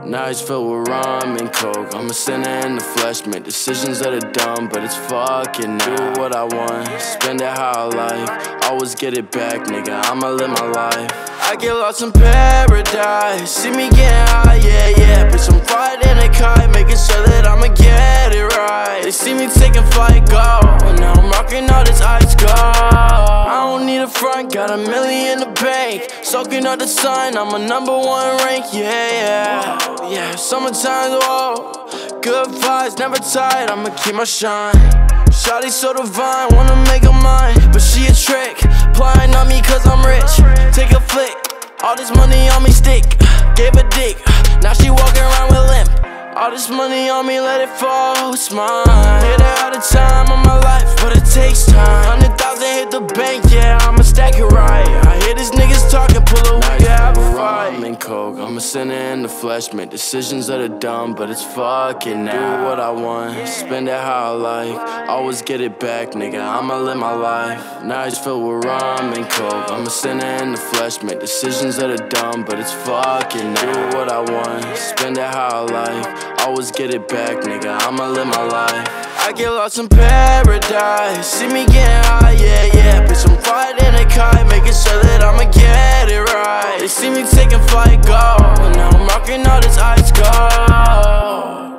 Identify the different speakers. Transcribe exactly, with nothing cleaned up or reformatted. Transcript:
Speaker 1: Nights filled with rum and coke. I'm a sinner in the flesh, make decisions that are dumb, but it's fucking now. Do what I want, spend it how I like. Always get it back, nigga, I'ma live my life. I get lost in paradise, see me getting high, yeah, yeah. Bitch, I'm riding a kite, making sure that I'ma get it right. They see me taking flight, go, and now I'm rocking all this ice gold. I don't need a front, got a million in the bank. Soaking up the sun, I'm a number one rank, yeah, yeah. Yeah, summertime, whoa. Good vibes, never tired, I'ma keep my shine. Shawty so divine, wanna make her mine, but she a trick, plying on me cause I'm rich. Take a flick, all this money on me stick. Gave a dick, now she walking around with limp. All this money on me, let it fall, it's mine. Hit her out of time on my life, but it takes time. Hundred thousand hit the bank, yeah, I'ma stack it right. I hear these niggas talking, pull a we can have a fight. I'm in coke, I'm a sinner in the flesh, make decisions that are dumb, but it's fucking now. Do what I want, spend it how I like. Always get it back, nigga, I'ma live my life. Nights filled with rum and coke. I'm a sinner in the flesh, make decisions that are dumb, but it's fucking now. Do what I want, spend it how I like. Always get it back, nigga, I'ma live my life. I get lost in paradise, see me getting high, yeah, yeah. Bitch, I'm riding a kite, making sure that I'ma get it right. They see me taking flight, go, and now I'm rocking all this ice gold.